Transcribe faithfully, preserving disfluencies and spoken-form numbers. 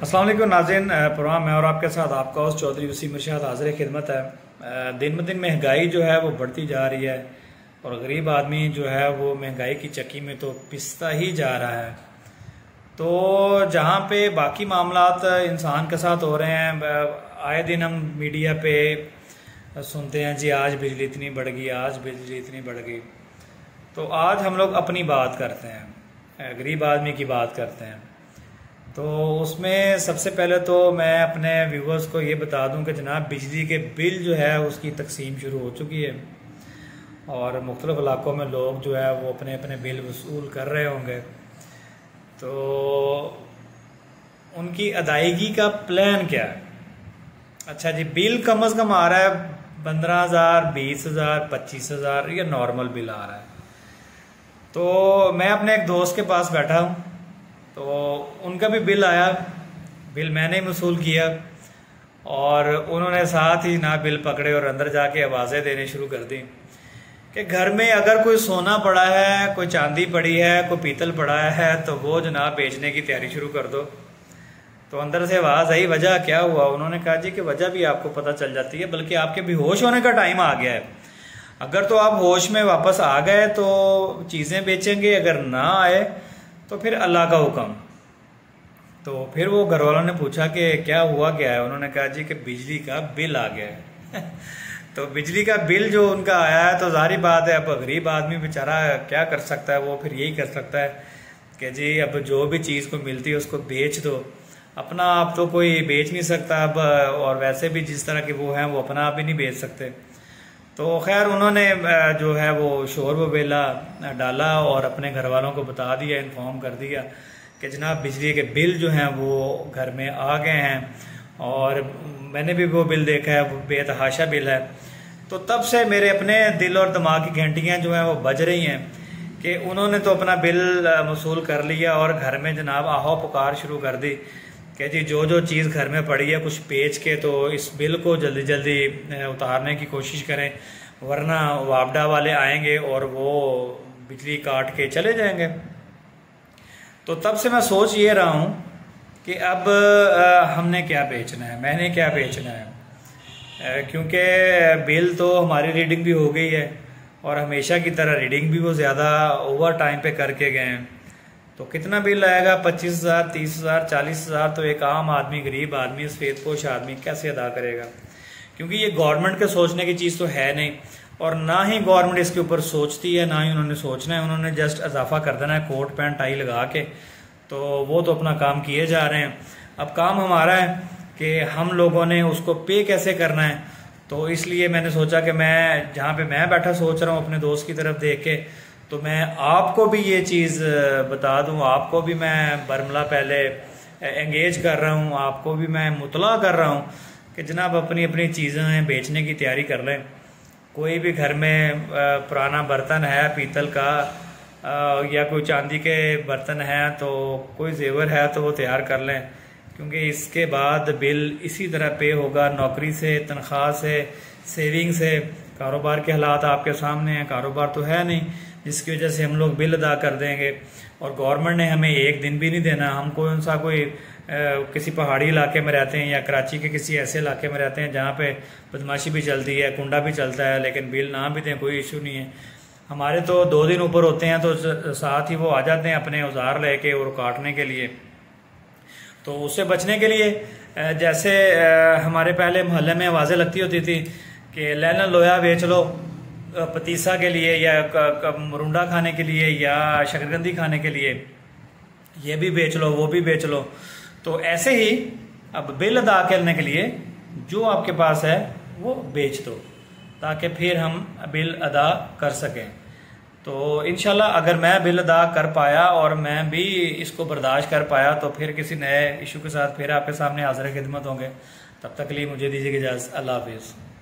अस्सलाम वालेकुम नाज़रीन, प्रोग्राम मैं और आपके साथ आपका होस्ट चौधरी वसीम इरशाद हाज़िर खिदमत है। दिन ब दिन महंगाई जो है वो बढ़ती जा रही है और गरीब आदमी जो है वो महंगाई की चक्की में तो पिसता ही जा रहा है। तो जहाँ पे बाकी मामलात इंसान के साथ हो रहे हैं, आए दिन हम मीडिया पे सुनते हैं जी आज बिजली इतनी बढ़ गई, आज बिजली इतनी बढ़ गई। तो आज हम लोग अपनी बात करते हैं, गरीब आदमी की बात करते हैं। तो उसमें सबसे पहले तो मैं अपने व्यूवर्स को ये बता दूं कि जनाब बिजली के बिल जो है उसकी तकसीम शुरू हो चुकी है और मुख्तलिफ इलाकों में लोग जो है वो अपने अपने बिल वसूल कर रहे होंगे। तो उनकी अदायगी का प्लान क्या है? अच्छा जी, बिल कम अज़ कम आ रहा है पंद्रह हज़ार, बीस हज़ार, पच्चीस हज़ार, या नॉर्मल बिल आ रहा है। तो मैं अपने एक दोस्त के पास बैठा हूँ, तो उनका भी बिल आया, बिल मैंने ही वसूल किया और उन्होंने साथ ही ना बिल पकड़े और अंदर जाके आवाज़ें देने शुरू कर दी कि घर में अगर कोई सोना पड़ा है, कोई चांदी पड़ी है, कोई पीतल पड़ा है तो वो जनाब बेचने की तैयारी शुरू कर दो। तो अंदर से आवाज़ आई, वजह क्या हुआ? उन्होंने कहा जी कि वजह भी आपको पता चल जाती है, बल्कि आपके बेहोश होने का टाइम आ गया है। अगर तो आप होश में वापस आ गए तो चीज़ें बेचेंगे, अगर ना आए तो फिर अल्लाह का हुक्म। तो फिर वो घर वालों ने पूछा कि क्या हुआ क्या है? उन्होंने कहा जी कि बिजली का बिल आ गया है। तो बिजली का बिल जो उनका आया है, तो जारी बात है अब गरीब आदमी बेचारा क्या कर सकता है? वो फिर यही कर सकता है कि जी अब जो भी चीज़ को मिलती है उसको बेच दो। अपना आप तो कोई बेच नहीं सकता अब, और वैसे भी जिस तरह के वो हैं वो अपना आप भी नहीं बेच सकते। तो खैर उन्होंने जो है वो शोर वबेला डाला और अपने घर वालों को बता दिया, इन्फॉर्म कर दिया कि जनाब बिजली के बिल जो हैं वो घर में आ गए हैं और मैंने भी वो बिल देखा है, वो बेतहाशा बिल है। तो तब से मेरे अपने दिल और दिमाग की घंटियां जो हैं वो बज रही हैं कि उन्होंने तो अपना बिल वसूल कर लिया और घर में जनाब आहो पुकार शुरू कर दी कि जी जो जो चीज़ घर में पड़ी है कुछ बेच के तो इस बिल को जल्दी जल्दी उतारने की कोशिश करें, वरना वापडा वाले आएंगे और वो बिजली काट के चले जाएंगे। तो तब से मैं सोच ये रहा हूँ कि अब हमने क्या बेचना है, मैंने क्या बेचना है, क्योंकि बिल तो हमारी रीडिंग भी हो गई है और हमेशा की तरह रीडिंग भी वो ज़्यादा ओवर टाइम पे करके गए हैं। तो कितना बिल आएगा? पच्चीस हज़ार, तीस हज़ार, चालीस हज़ार तो एक आम आदमी, गरीब आदमी, सफेदपोश आदमी कैसे अदा करेगा? क्योंकि ये गवर्नमेंट के सोचने की चीज़ तो है नहीं और ना ही गवर्नमेंट इसके ऊपर सोचती है, ना ही उन्होंने सोचना है। उन्होंने जस्ट इजाफा कर देना है कोट पैंट टाई लगा के, तो वो तो अपना काम किए जा रहे हैं। अब काम हमारा है कि हम लोगों ने उसको पे कैसे करना है। तो इसलिए मैंने सोचा कि मैं जहाँ पे मैं बैठा सोच रहा हूँ अपने दोस्त की तरफ देख के, तो मैं आपको भी ये चीज़ बता दूं, आपको भी मैं बरमला पहले एंगेज कर रहा हूं, आपको भी मैं मुतला कर रहा हूं कि जनाब अपनी अपनी चीज़ें बेचने की तैयारी कर लें। कोई भी घर में पुराना बर्तन है पीतल का या कोई चांदी के बर्तन हैं, तो कोई जेवर है तो वो तैयार कर लें, क्योंकि इसके बाद बिल इसी तरह पे होगा, नौकरी से, तनख्वाह से, सेविंग से। कारोबार के हालात आपके सामने हैं, कारोबार तो है नहीं जिसकी वजह से हम लोग बिल अदा कर देंगे और गवर्नमेंट ने हमें एक दिन भी नहीं देना। हम कौन सा कोई आ, किसी पहाड़ी इलाके में रहते हैं या कराची के किसी ऐसे इलाके में रहते हैं जहाँ पे बदमाशी भी चलती है, कुंडा भी चलता है, लेकिन बिल ना भी दें कोई इशू नहीं है। हमारे तो दो दिन ऊपर होते हैं तो साथ ही वो आ जाते हैं अपने औजार लेके और काटने के लिए। तो उससे बचने के लिए जैसे हमारे पहले मोहल्ले में आवाज़ें लगती होती थी कि लेना लोया बेच लो पतीसा के लिए या मुरुंडा खाने के लिए या शकरकंदी खाने के लिए, ये भी बेच लो, वो भी बेच लो। तो ऐसे ही अब बिल अदा करने के लिए जो आपके पास है वो बेच दो ताकि फिर हम बिल अदा कर सकें। तो इंशाल्लाह अगर मैं बिल अदा कर पाया और मैं भी इसको बर्दाश्त कर पाया तो फिर किसी नए इशू के साथ फिर आपके सामने हाजिर खिदमत होंगे। तब तक के लिए मुझे दीजिए इजाज़त। अल्लाह हाफिज़।